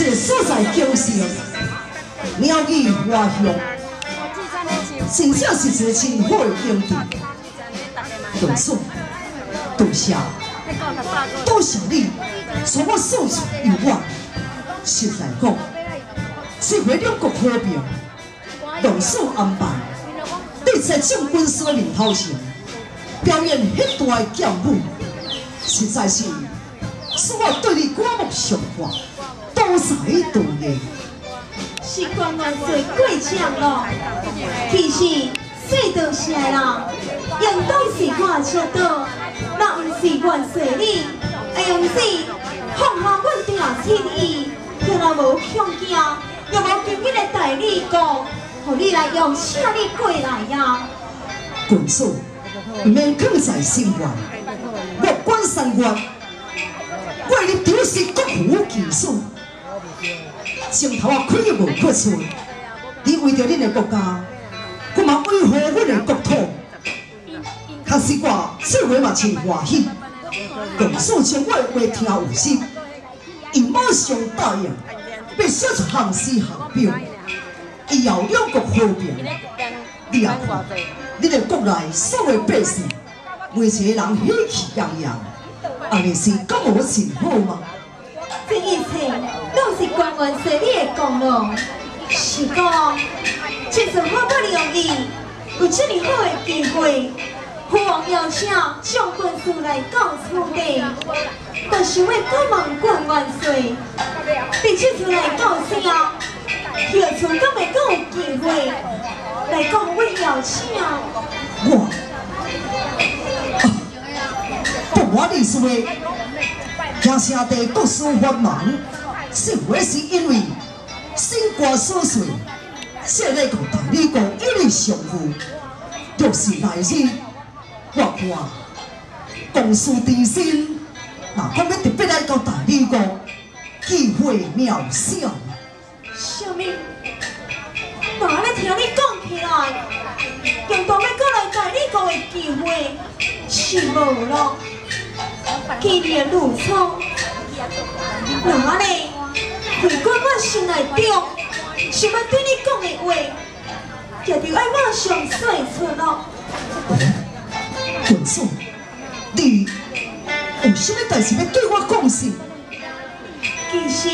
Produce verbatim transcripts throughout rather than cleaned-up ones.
这个所在景色，鸟语花香，真正是一个真好的景点。董事，多谢，多谢你从我所处以外。实在讲，这回两国和平，董事安排你在正军师面头前表演迄大的剑舞，实在是使我对你刮目相看，多才多艺。 是关万岁过奖咯。其实世道是的啦，应当是我切到，若毋是万岁你，会用是放下阮定心意，若若无强惊，又无今日的大礼讲，互你来邀请你过来呀。 郡主，毋免放在心外，莫管三月，我入朝是国府技术。前头啊，开入无缺处，你为着恁的国家，我嘛维护阮的国土。确实我这回嘛真欢喜，公主将我的话听有心，伊马上答应，要写一项诗行表，以后两国和平。你也看，恁的国内所有百姓，每一个人喜气洋洋，安尼是敢无真好吗？ 这一切拢是关万岁你的功劳。是讲，就算我不容易，有这么好的机会，父王邀请将军士来到此地，就想要过问关万岁，你这次来到声，叶村敢会阁有机会来讲我邀请？ 我，啊，不我意思话。惊声地国事繁忙，是或是因为新官所碎，这个个大理公因为上负，若是来日，我看公事之心，若讲要特别来到大理公，机会渺小。 什么？我咧听你讲起来，用当要过来大理公的机会是无咯。今日入仓，那呢？回归我心内中，想要对你讲的话，就着爱马上说出咯。 郡主，你有啥物代志要对我讲是？ 其实，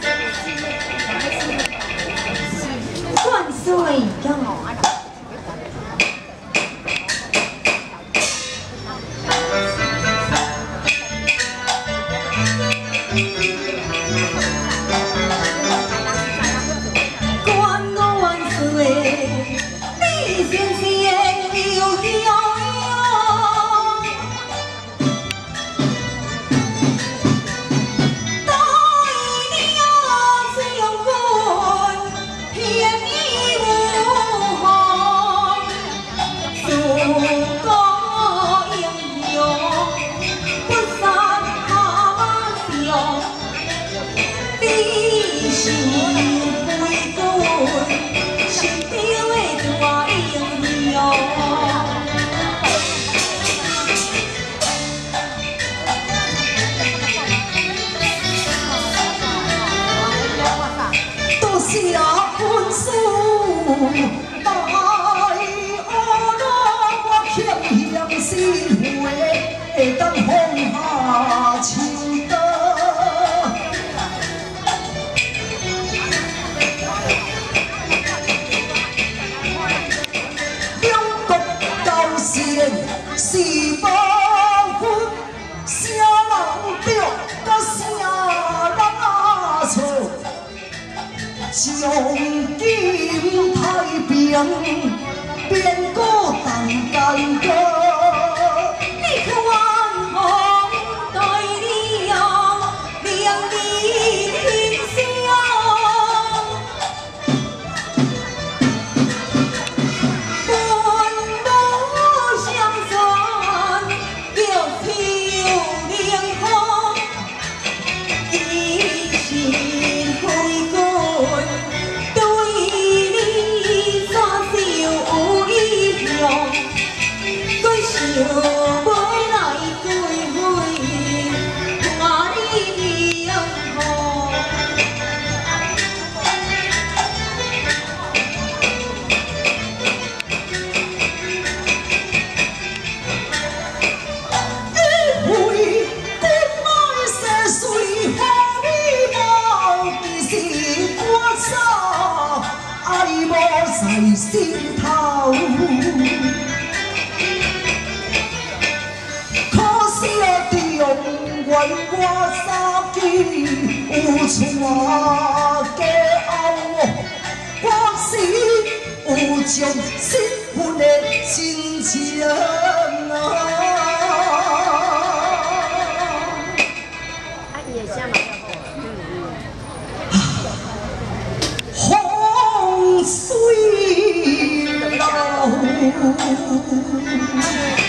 万岁呀！会当放下情刀，两国交戦是無分，啥人對，甲啥人錯，將今太平變個當干戈。对你啥事有意义？ 心头。可惜啊，中原我三季有出我家后，我是有将新婚的真情啊。 风水老。